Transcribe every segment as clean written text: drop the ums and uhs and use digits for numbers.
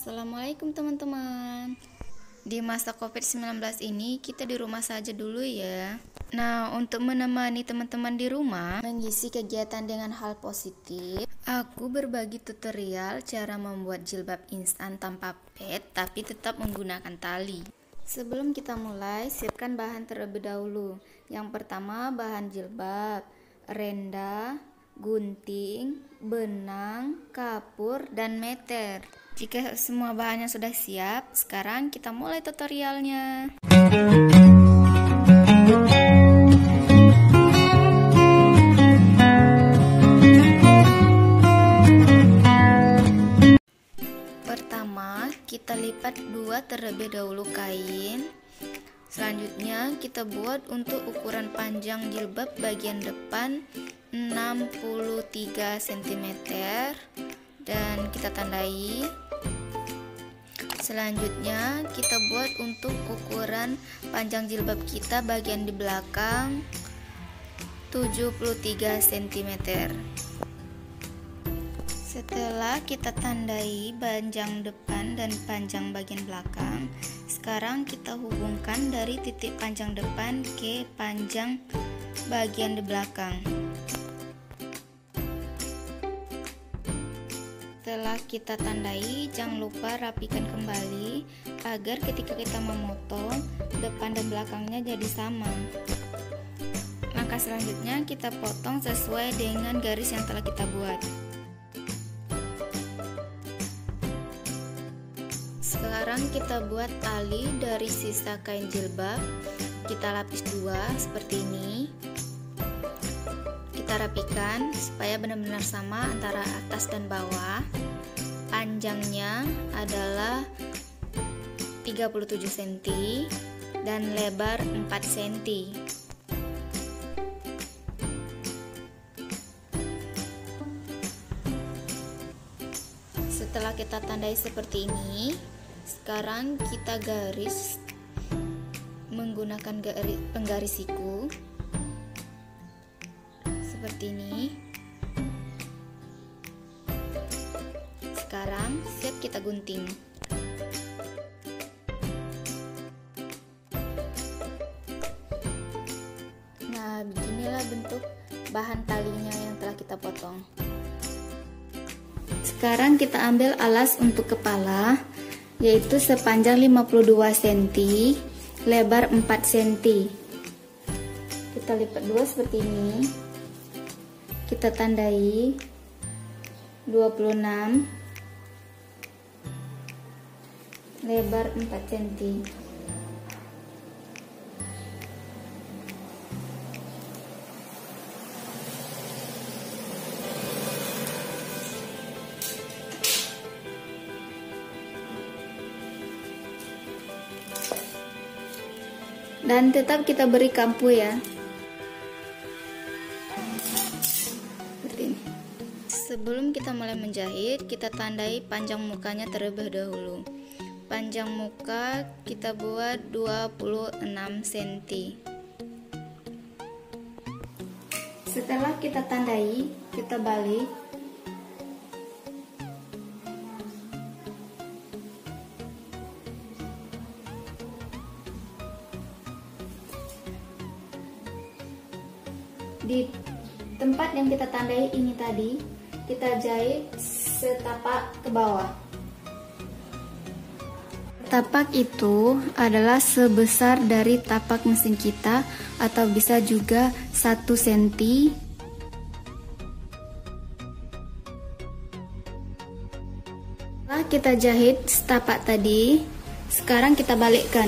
Assalamualaikum teman-teman. Di masa COVID-19 ini kita di rumah saja dulu ya. Nah, untuk menemani teman-teman di rumah mengisi kegiatan dengan hal positif, aku berbagi tutorial cara membuat jilbab instan tanpa pet tapi tetap menggunakan tali. Sebelum kita mulai, siapkan bahan terlebih dahulu. Yang pertama, bahan jilbab, renda, gunting, benang, kapur, dan meter. Jika semua bahannya sudah siap, sekarang kita mulai tutorialnya. Pertama, kita lipat dua terlebih dahulu kain. Selanjutnya, kita buat untuk ukuran panjang jilbab bagian depan 63 cm dan kita tandai. Selanjutnya kita buat untuk ukuran panjang jilbab kita bagian di belakang 73 cm. Setelah kita tandai panjang depan dan panjang bagian belakang, sekarang kita hubungkan dari titik panjang depan ke panjang bagian di belakang. Setelah kita tandai, jangan lupa rapikan kembali agar ketika kita memotong, depan dan belakangnya jadi sama. Langkah selanjutnya kita potong sesuai dengan garis yang telah kita buat. Sekarang kita buat tali dari sisa kain jilbab. Kita lapis dua seperti ini. Kita rapikan supaya benar-benar sama antara atas dan bawah. Panjangnya adalah 37 cm dan lebar 4 cm. Setelah kita tandai seperti ini, sekarang kita garis menggunakan penggaris siku seperti ini. Sekarang siap kita gunting. Nah, beginilah bentuk bahan talinya yang telah kita potong. Sekarang kita ambil alas untuk kepala, yaitu sepanjang 52 cm, lebar 4 cm. Kita lipat dua seperti ini. Kita tandai 26, lebar 4 cm. Dan tetap kita beri kampu ya. Sebelum kita mulai menjahit, kita tandai panjang mukanya terlebih dahulu. Panjang muka kita buat 26 cm. Setelah kita tandai, kita balik. Di tempat yang kita tandai ini tadi, kita jahit setapak ke bawah. Tapak itu adalah sebesar dari tapak mesin kita atau bisa juga 1 cm. Setelah kita jahit setapak tadi, sekarang kita balikkan.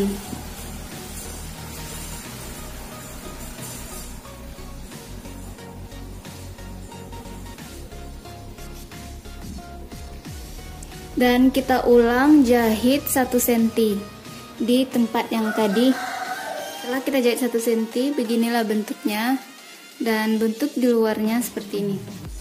Dan kita ulang jahit 1 cm di tempat yang tadi. Setelah kita jahit 1 cm, beginilah bentuknya, dan bentuk di luarnya seperti ini.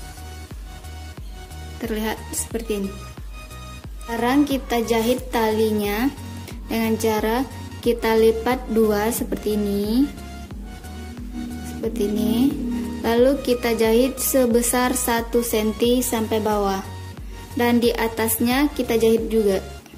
Terlihat seperti ini. Sekarang kita jahit talinya dengan cara kita lipat dua seperti ini. Seperti ini. Lalu kita jahit sebesar 1 cm sampai bawah. Dan di atasnya kita jahit juga.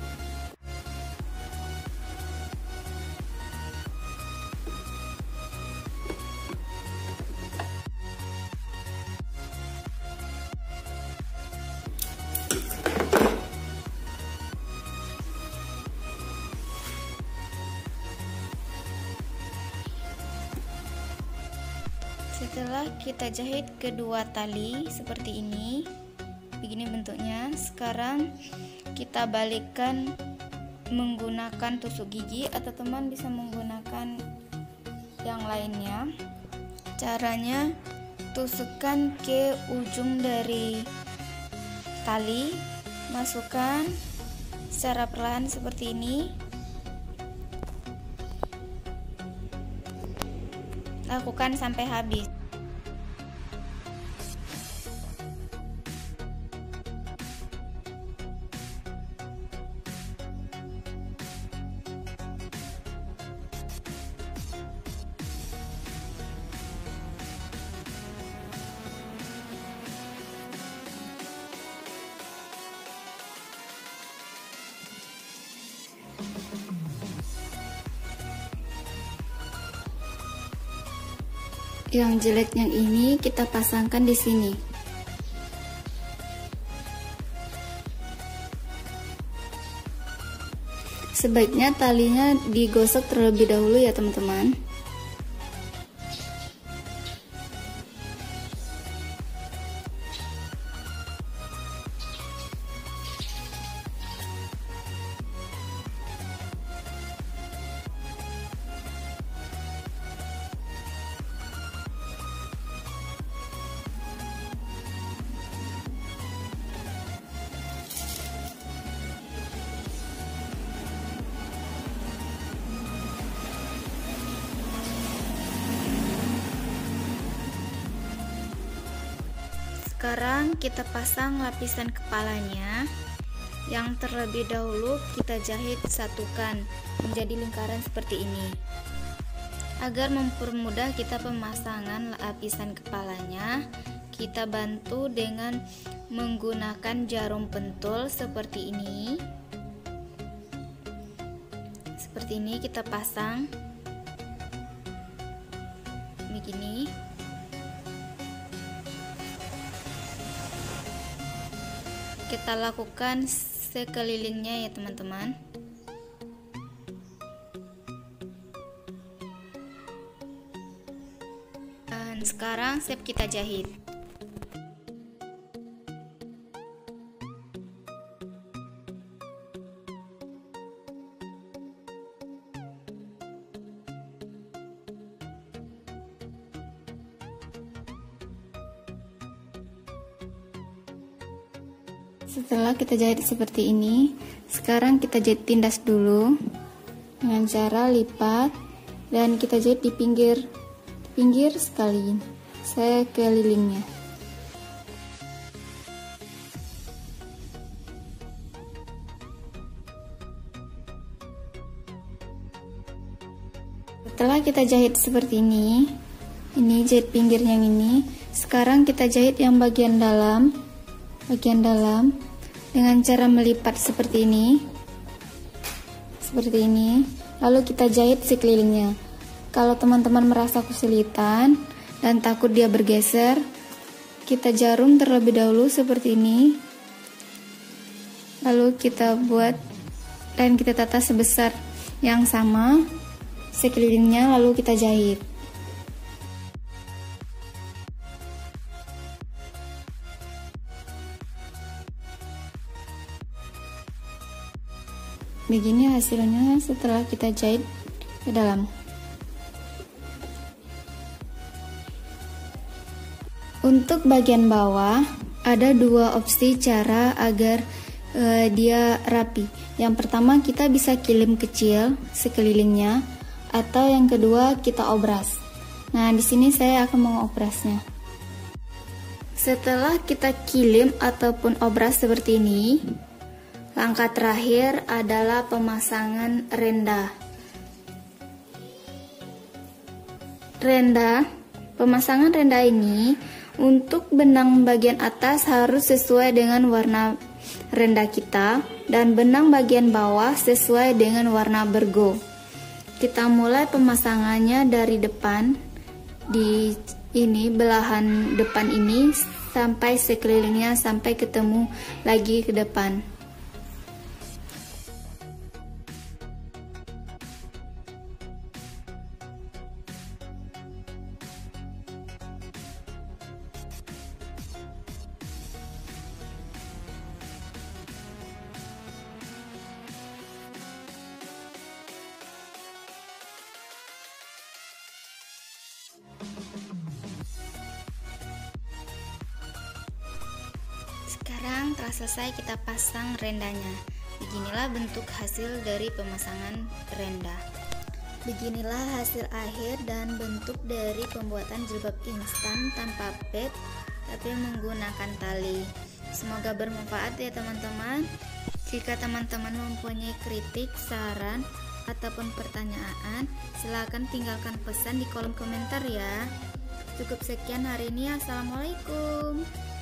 Setelah kita jahit kedua tali seperti ini, begini bentuknya. Sekarang kita balikkan menggunakan tusuk gigi, atau teman bisa menggunakan yang lainnya. Caranya, tusukkan ke ujung dari tali, masukkan secara perlahan seperti ini. Lakukan sampai habis. Yang jeleknya ini kita pasangkan di sini. Sebaiknya talinya digosok terlebih dahulu ya teman-teman. Sekarang kita pasang lapisan kepalanya. Yang terlebih dahulu kita jahit satukan menjadi lingkaran seperti ini. Agar mempermudah kita pemasangan lapisan kepalanya, kita bantu dengan menggunakan jarum pentul seperti ini. Seperti ini kita pasang begini. Kita lakukan sekelilingnya ya teman-teman. Dan sekarang siap kita jahit. Setelah kita jahit seperti ini, sekarang kita jahit tindas dulu dengan cara lipat, dan kita jahit di pinggir sekali sekelilingnya. Setelah kita jahit seperti ini jahit pinggir yang ini. Sekarang kita jahit yang bagian dalam dengan cara melipat seperti ini, lalu kita jahit sekelilingnya. Kalau teman-teman merasa kesulitan dan takut dia bergeser, kita jarum terlebih dahulu seperti ini, lalu kita buat dan kita tata sebesar yang sama sekelilingnya, lalu kita jahit. Begini hasilnya setelah kita jahit ke dalam. Untuk bagian bawah ada dua opsi cara agar dia rapi. Yang pertama, kita bisa kilim kecil sekelilingnya, atau yang kedua kita obras. Nah, di sini saya akan mengobrasnya. Setelah kita kilim ataupun obras seperti ini, langkah terakhir adalah pemasangan renda. Pemasangan renda ini untuk benang bagian atas harus sesuai dengan warna renda kita, dan benang bagian bawah sesuai dengan warna bergo. Kita mulai pemasangannya dari depan, di ini belahan depan ini sampai sekelilingnya, sampai ketemu lagi ke depan. Sekarang telah selesai kita pasang rendanya. Beginilah bentuk hasil dari pemasangan renda. Beginilah hasil akhir dan bentuk dari pembuatan jilbab instan tanpa pet tapi menggunakan tali. Semoga bermanfaat ya teman-teman. Jika teman-teman mempunyai kritik, saran, ataupun pertanyaan, silakan tinggalkan pesan di kolom komentar ya. Cukup sekian hari ini. Assalamualaikum.